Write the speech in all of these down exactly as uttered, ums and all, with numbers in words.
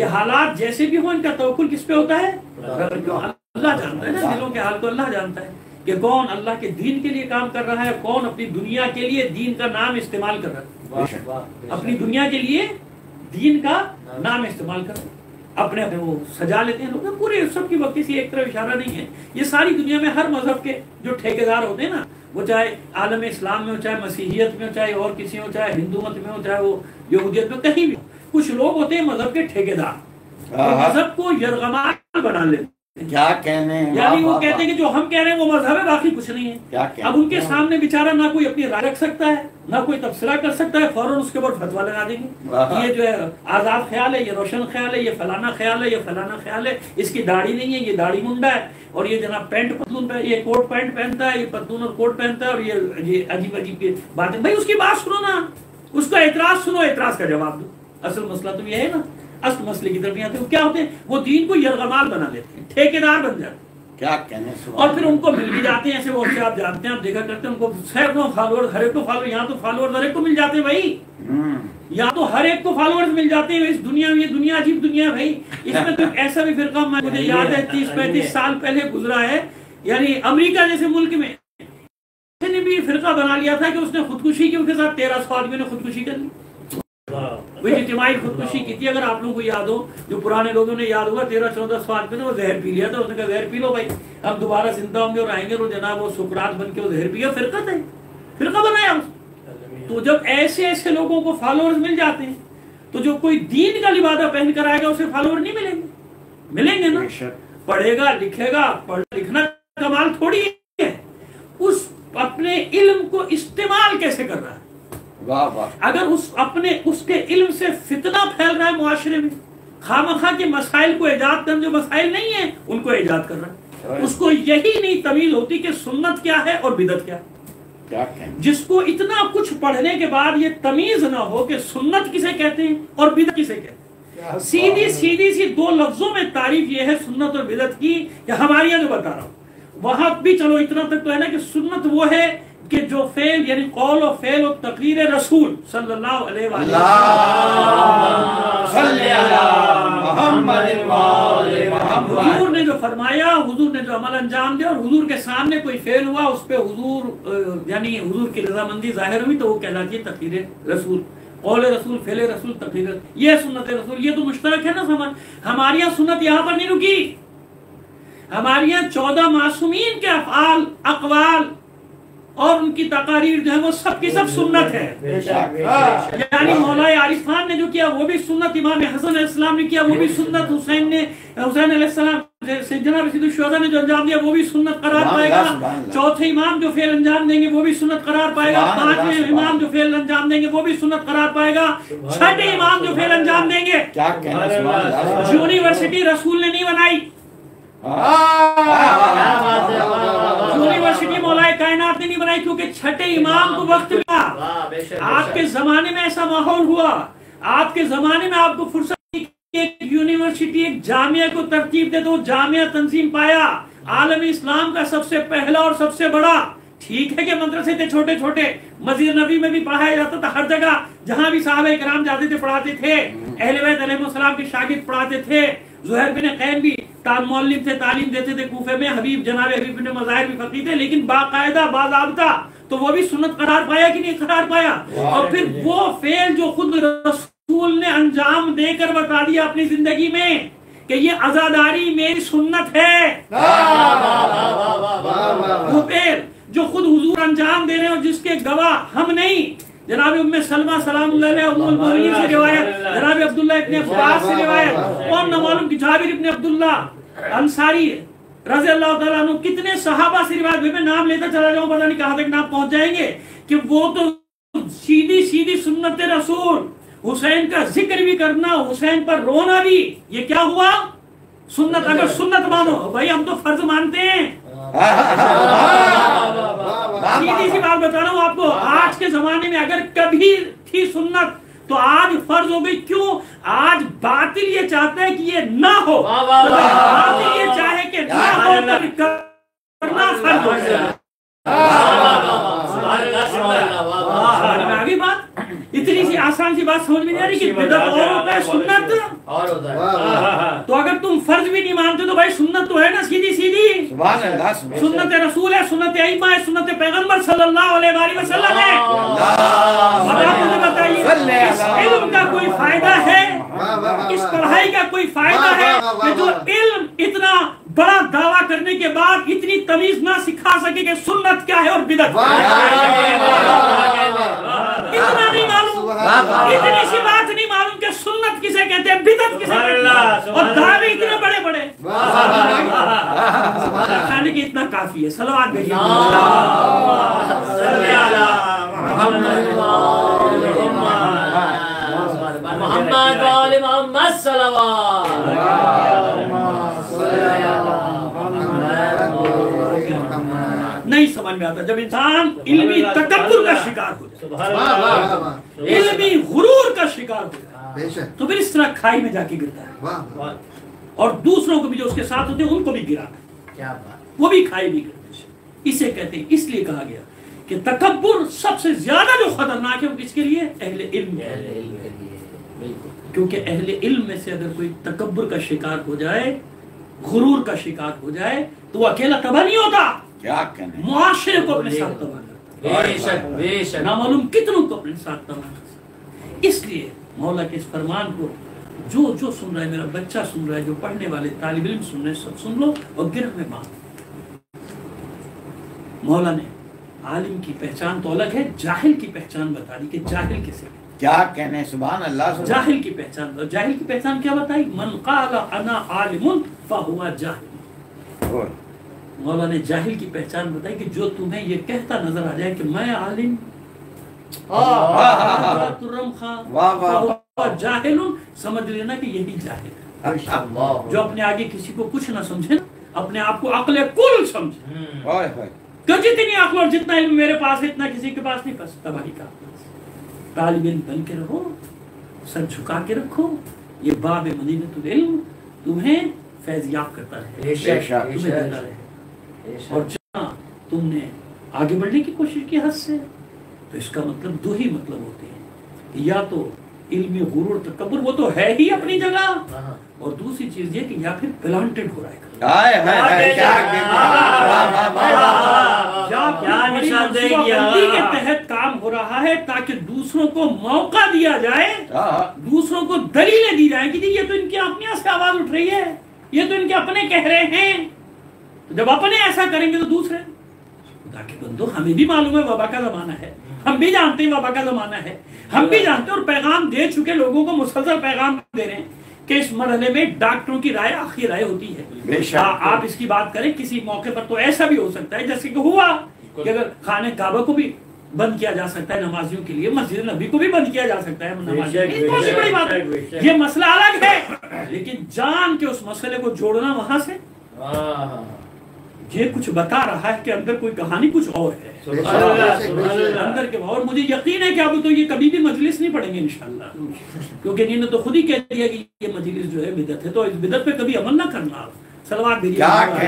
کہ حالات جیسے بھی ہوں ان کا توکل کس پہ ہوتا ہے؟ اللہ جانتا ہے نا دلوں کے حال کو، اللہ جانتا ہے کہ کون اللہ کے دین کے لیے کام کر رہا ہے، کون اپنی دنیا کے لیے دین کا نام استعمال کر رہا ہے، اپنی دنیا کے لیے دین کا نام استعمال کر رہا ہے، اپنے اپنے وہ سجا لیتے ہیں لوگ، پورے سب کی وقت کسی ایک طرف اشارہ نہیں ہے. یہ ساری دنیا میں ہر مذہب کے جو ٹھیکیدار ہوتے ہیں نا، وہ چاہے عالم اسلام میں ہو، چاہے مسیحیت میں ہو، چاہے اور کسی ہو، چاہے ہندو مت میں ہو، چاہے وہ یہودیت میں، کہیں بھی کچھ لوگ ہوتے ہیں مذہب کے ٹھیکیدار، مذہب کو یرغمال بنا لیتے ہیں. کیا کہنے ہیں، یعنی وہ کہتے ہیں کہ جو ہم کہہ رہے ہیں وہ مذہب ہے، باقی کچھ نہیں ہے. اب ان کے سامنے بیچارہ نہ کوئی اپنی رائے رکھ سکتا ہے، نہ کوئی تبصرہ کر سکتا ہے، فوراً اس کے اوپر فتویٰ لگا دیں گے، یہ جو ہے آزاد خیال ہے، یہ روشن خیال ہے، یہ فلانا خیال ہے، یہ فلانا خیال ہے، اس کی داڑھی نہیں ہے، یہ داڑھی منڈا ہے، اور یہ جناب پینٹ پتلون پہ، یہ کوٹ پینٹ پہنتا ہے، یہ پتلون اور کوٹ پہنتا ہے، اور یہ یہ عجیب عجیب کی باتیں. بھائی اس کی بات سنو نا، اس کا اعتراض سنو، اعتراض کا جواب دو. اصل مسئلہ تو یہ ہے نا، اصل مسئلے کی طرف نہیں آتے. وہ کیا ہوتے ہیں؟ وہ دین کو یرغمال بنا لیتے ہیں، ٹھیکیدار بن جاتے ہیں. کیا کہنے، اور پھر ان کو مل بھی جاتے ہیں ایسے وہ سے آپ جانتے ہیں، آپ دیکھا کرتے ہیں ان کو سینکڑوں فالوور، ہر ایک کو فالوور، یہاں تو فالوور ہر ایک کو مل جاتے ہیں بھائی، یہاں تو ہر ایک کو فالوورز مل جاتے ہیں اس دنیا میں. یہ دنیا عجیب دنیا ہے بھائی. اس میں تو ایسا بھی فرقہ مجھے یاد ہے تیس پینتیس سال پہلے گزرا ہے، یعنی امریکہ جیسے ملک میں نے بھی فرقہ بنا لیا تھا کہ اس نے خودکشی کی، ان کے ساتھ تیرہ سو آدمیوں نے خودکشی کر لی. وہی اجتماعی خودکشی کی تھی، اگر آپ لوگوں کو یاد ہو، جو پرانے لوگوں نے یاد ہوگا، تیرہ چودہ سو آدمی نے وہ زہر پی لیا تھا. اس نے کہا زہر پی لو بھائی، ہم دوبارہ زندہ ہوں گے اور آئیں گے. اور جناب وہ سکرات بن کے وہ زہر پیا، فرقہ تھا، فرقہ بنایا. تو جب ایسے ایسے لوگوں کو فالوورز مل جاتے ہیں تو جو کوئی دین کا لبادہ پہن کر آئے گا اسے فالوور نہیں ملیں گے؟ ملیں گے نا. پڑھے گا لکھے گا، پڑھ لکھنا کمال تھوڑی ہے، اس اپنے علم کو استعمال کیسے کر رہا ہے. واہ واہ. اگر اس اپنے اس کے علم سے فتنہ پھیل رہا ہے معاشرے میں، خامخواہ کے مسائل کو ایجاد کرنے، جو مسائل نہیں ہیں ان کو ایجاد کر رہا ہے، اس کو یہی نہیں تمیز ہوتی کہ سنت کیا ہے اور بدعت کیا ہے. جس کو اتنا کچھ پڑھنے کے بعد یہ تمیز نہ ہو کہ سنت کسے کہتے ہیں اور بدعت کسے کہتے ہیں. سیدھی سیدھی سی دو لفظوں میں تعریف یہ ہے سنت اور بدعت کی کہ ہمارے یہاں جو بتا رہا ہوں وہاں بھی چلو اتنا تک تو ہے نا کہ سنت وہ ہے کہ جو فعل یعنی قول و فعل و تقریر رسول صلی اللہ علیہ وسلم، حضور نے جو فرمایا، حضور نے جو عمل انجام دیا، اور حضور کے سامنے کوئی فعل ہوا اس پہ حضور یعنی حضور کی رضامندی ظاہر ہوئی تو وہ کہلاتی ہے تقریر رسول. قول رسول، فعل رسول، تقریر، یہ سنت رسول. یہ تو مشترک ہے نا سمجھ. ہمارے یہاں سنت یہاں پر نہیں رکی، ہمارے یہاں چودہ معصومین کے افعال، اقوال اور ان کی تقاریر جو ہے وہ سب کی سب سنت ہے. یعنی مولا عارف خان نے جو کیا وہ بھی سنت، امام حسن علیہ السلام نے کیا وہ بھی سنت، حسین نے حسین علیہ السلام جناب سید الشہداء نے جو انجام دیا وہ بھی سنت قرار پائے گا. چوتھے امام جو فعل انجام دیں گے وہ بھی سنت قرار پائے گا. پانچویں امام جو فعل انجام دیں گے وہ بھی سنت قرار پائے گا. چھٹے امام جو فعل انجام دیں گے، یونیورسٹی رسول نے نہیں بنائی، یونیورسٹی مولا کائنات نے نہیں بنائی، کیونکہ چھٹے امام کو وقت ملا. آپ کے زمانے میں ایسا ماحول ہوا، آپ کے زمانے میں آپ کو فرصت ایک یونیورسٹی ایک جامعہ کو ترتیب دے تو جامعہ تنظیم پایا، عالم اسلام کا سب سے پہلا اور سب سے بڑا. ٹھیک ہے کہ مدرسے تھے چھوٹے چھوٹے، مسجد نبی میں بھی پڑھایا جاتا تھا، ہر جگہ جہاں بھی صحابہ کرام جاتے تھے پڑھاتے تھے، اہل بیت علیہ السلام کے شاگرد پڑھاتے تھے. زہیر بن قین بھی معلم تھے، تعلیم دیتے تھے کوفے میں. حبیب جناب حبیب بن مظاہر بھی فقیہ تھے، لیکن باقاعدہ باضابطہ تو وہ بھی سنت قرار پایا کہ نہیں قرار پایا. اور پھر وہ فعل جو خود رسول نے انجام دے کر بتا دیا اپنی زندگی میں کہ یہ عزاداری میری سنت ہے، وہ فعل جو خود حضور انجام دے رہے ہیں اور جس کے گواہ ہم نہیں. جناب ام سلمہ سلام اللہ علیہ ام المؤمنین سے روایت، جناب عبداللہ ابن عباس سے روایت، اور نہ معلوم کہ جابر ابن عبداللہ انصاری رضی اللہ تعالیٰ عنہ کتنے صحابہ سے روایت. میں نام لیتا چلا جاؤں پتہ نہیں کہاں تک نام پہنچ جائیں گے کہ وہ تو سیدھی سیدھی سنت رسول. حسین کا ذکر بھی کرنا، حسین پر رونا بھی، یہ کیا ہوا؟ سنت. اگر سنت مانو بھائی، ہم تو فرض مانتے ہیں. سیدھی سی بات بتا رہا ہوں آپ کو، آج کے زمانے میں اگر کبھی تھی سنت تو آج فرض ہو گئی. کیوں؟ آج باطل یہ چاہتا ہے کہ یہ نہ ہو، باطل یہ چاہے کہ نہ ہو تو کرنا فرض ہو. آگے بات اتنی سی آسان سی بات سمجھ میں نہیں آ رہی کہ بدعت اور ہوتا ہے سنت اور ہوتا ہے. تو اگر تم فرض بھی نہیں مانتے تو بھائی سنت تو ہے نا سیدھی سیدھی. سبحان اللہ سبحان سنت رسول ہے، سنت ائمہ ہے، سنت پیغمبر صلی اللہ علیہ وآلہ وسلم ہے. اور آپ مجھے بتائیے اس علم کا کوئی فائدہ ہے، اس پڑھائی کا کوئی فائدہ ہے کہ جو علم اتنا بڑا دعویٰ کرنے کے بعد اتنی تمیز نہ سکھا سکے کہ سنت کیا ہے اور بدعت کیا ہے؟ اتنا نہیں معلوم، اتنی سی بات نہیں معلوم کہ سنت کسے کہتے ہیں، بدعت کسے کہتے ہیں، اور دعوے اتنے بڑے بڑے. کھانے کے اتنا کافی ہے. صلوات بھیجیے محمد وآل محمد صلوات. نہیں سمجھ میں آتا جب انسان علمی تکبر کا شکار ہو جائے، علمی غرور کا شکار ہو جائے، تو پھر اس طرح کھائی میں جا کے گرتا ہے اور دوسروں کو بھی جو اس کے ساتھ ہوتے ہیں ان کو بھی گراتا ہے، وہ بھی کھائی بھی کرتے ہیں. اسے کہتے ہیں، اس لیے کہا گیا کہ تکبر سب سے زیادہ جو خطرناک ہے وہ کس کے لیے؟ اہل علم کے لیے. کیونکہ اہل علم میں سے اگر کوئی تکبر کا شکار ہو جائے، غرور کا شکار ہو جائے تو وہ اکیلا تباہ نہیں ہوتا، کیا کہنے معاشرے کو اپنے ساتھ تباہ کرتا بے شک بے شک. نامعلوم کتنوں کو اپنے ساتھ تباہ کرتا. اس لیے مولا کے اس فرمان کو جو جو سن رہا ہے، میرا بچہ سن رہا ہے، جو پڑھنے والے طالب علم سن رہے ہیں، سب سن لو اور گرہ میں مان. مولا نے عالم کی پہچان تو الگ ہے، جاہل کی پہچان بتا دی کہ جاہل کسے ہے. کیا کہنے سبحان اللہ سبحان جاہل کی پہچان، جاہل کی پہچان کیا بتائی؟ من قال انا عالم فہو جاہل. اللہ. مولا نے جاہل کی پہچان بتائی کہ جو تمہیں یہ کہتا نظر آ جائے کہ میں عالم، ترم خان جاہل ہوں، سمجھ لینا کہ یہی جاہل ہے. جو اپنے آگے کسی کو کچھ نہ سمجھے، اپنے آپ کو عقل کل سمجھے کہ جتنی عقل اور جتنا علم میرے پاس ہے اتنا کسی کے پاس نہیں، بس تباہی کا. طالب علم بن کے رہو، سر جھکا کے رکھو، یہ باب مدینۃ العلم تمہیں فیضیاب کرتا رہے، تمہیں دیتا رہے. اور جہاں تم نے آگے بڑھنے کی کوشش کی حد سے، تو اس کا مطلب دو ہی مطلب ہوتے ہیں، یا تو علمی غرور تکبر وہ تو ہے ہی اپنی جگہ، اور دوسری چیز یہ کہ یا پھر پلانٹڈ ہو رہا ہے، کے تحت کام ہو رہا ہے تاکہ دوسروں کو موقع دیا جائے، دوسروں کو دلیلیں دی جائیں کہ یہ تو ان کی اپنی سے آواز اٹھ رہی ہے، یہ تو ان کے اپنے کہہ رہے ہیں. جب اپنے ایسا کریں گے تو دوسرے خدا کے بندو، ہمیں بھی معلوم ہے وبا کا زمانہ ہے، ہم بھی جانتے ہیں وبا کا زمانہ ہے، ہم بھی جانتے ہیں اور پیغام دے چکے، لوگوں کو مسلسل پیغام دے رہے ہیں کہ اس مرحلے میں ڈاکٹروں کی رائے آخری رائے ہوتی ہے. آپ اس کی بات کریں کسی موقع پر تو ایسا بھی ہو سکتا ہے جیسے کہ ہوا کہ اگر خانہ کعبہ کو بھی بند کیا جا سکتا ہے نمازیوں کے لیے، مسجد نبی کو بھی بند کیا جا سکتا ہے نمازیوں کے لیے، بہت سی بڑی بات ہے، یہ مسئلہ الگ ہے. لیکن جان کے اس مسئلے کو جوڑنا وہاں سے یہ کچھ بتا رہا ہے کہ اندر کوئی کہانی کچھ اور ہے اندر کے. اور مجھے یقین ہے کہ اب تو یہ کبھی بھی مجلس نہیں پڑھیں گے انشاءاللہ، کیونکہ انہوں نے تو خود ہی کہہ دیا کہ یہ مجلس جو ہے بدعت ہے، تو اس بدعت پہ کبھی عمل نہ کرنا. صلوات بھیجیے.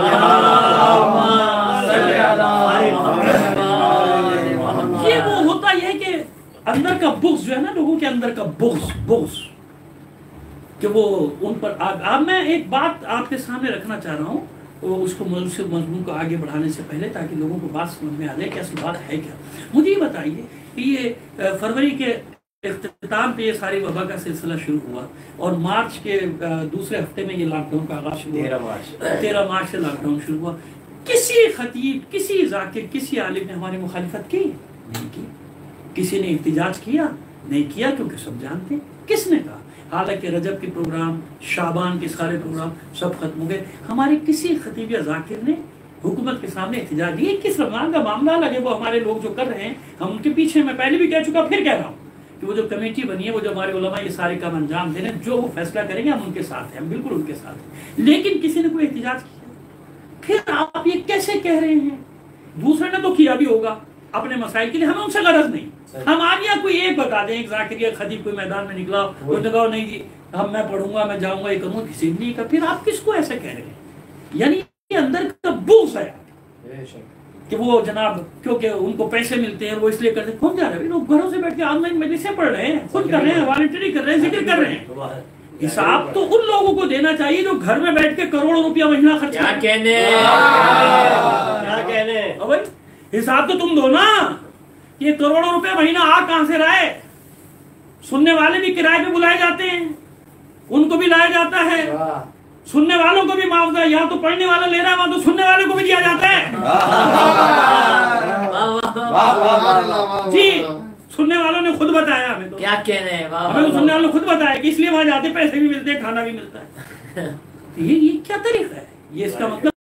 یہ وہ ہوتا یہ ہے کہ اندر کا بغض جو ہے نا، لوگوں کے اندر کا بغض بغض کہ وہ ان پر. اب میں ایک بات آپ کے سامنے رکھنا چاہ رہا ہوں، اس کو مضمون کو آگے بڑھانے سے پہلے، تاکہ لوگوں کو بات سمجھ میں آ جائے کہ اصل بات ہے کیا. مجھے یہ بتائیے کہ یہ فروری کے اختتام پہ یہ ساری وبا کا سلسلہ شروع ہوا اور مارچ کے دوسرے ہفتے میں یہ لاک ڈاؤن کا آغاز شروع ہوا، تیرہ مارچ سے لاک ڈاؤن شروع ہوا. کسی خطیب، کسی ذاکر، کسی عالم نے ہماری مخالفت کی نہیں کی، کسی نے احتجاج کیا نہیں کیا، کیونکہ سب جانتے. کس نے کہا؟ حالانکہ رجب کے پروگرام، شعبان کے سارے پروگرام سب ختم ہو گئے، ہمارے کسی خطیب یا ذاکر نے حکومت کے سامنے احتجاج نہیں. کس رمضان کا معاملہ لگے وہ ہمارے لوگ جو کر رہے ہیں، ہم ان کے پیچھے، میں پہلے بھی کہہ چکا پھر کہہ رہا ہوں کہ وہ جو کمیٹی بنی ہے، وہ جو ہمارے علماء یہ سارے کام انجام دے رہے ہیں، جو وہ فیصلہ کریں گے ہم ان کے ساتھ ہیں، ہم بالکل ان کے ساتھ ہیں. لیکن کسی نے کوئی احتجاج کیا؟ پھر آپ یہ کیسے کہہ رہے ہیں؟ دوسرے نے تو کیا بھی ہوگا اپنے مسائل کے لیے، ہمیں ان سے غرض نہیں. ہم آج یا کوئی ایک بتا دیں، ایک ذاکر یا خطیب کوئی میدان میں نکلا، وہ نے کہا نہیں جی ہم میں پڑھوں گا، میں جاؤں گا، یہ کروں گا، کسی نے نہیں کہا. پھر آپ کس کو ایسے کہہ رہے ہیں؟ یعنی یہ اندر کا بغض ہے. کہ وہ جناب کیونکہ ان کو پیسے ملتے ہیں وہ اس لیے کرتے ہیں. کون جا رہے ہیں لوگ گھروں سے بیٹھ کے آن لائن مجلسیں پڑھ رہے ہیں, خود کر رہے ہیں, والنٹری کر رہے ہیں, ذکر کر رہے ہیں. حساب تو ان لوگوں کو دینا چاہیے جو گھر میں بیٹھ کے کروڑوں روپیہ مہینہ خرچ کیا کرتے ہیں. کہنے کیا کہنے ہاں بھائی حساب تو تم دو نا, یہ کروڑوں روپے مہینہ آ کہاں سے رہا ہے. سننے والے بھی کرائے پہ بلائے جاتے ہیں, ان کو بھی لایا جاتا ہے, سننے والوں کو بھی معاوضہ, یہاں تو پڑھنے والا لے رہا ہے, وہاں تو سننے والے کو بھی دیا جاتا ہے. جی سننے والوں نے خود بتایا ہمیں, تو کیا کہنے ہمیں تو سننے والوں نے خود بتایا کہ اس لیے وہاں جاتے پیسے بھی ملتے ہیں, کھانا بھی ملتا ہے. یہ یہ کیا طریقہ ہے, یہ اس کا مطلب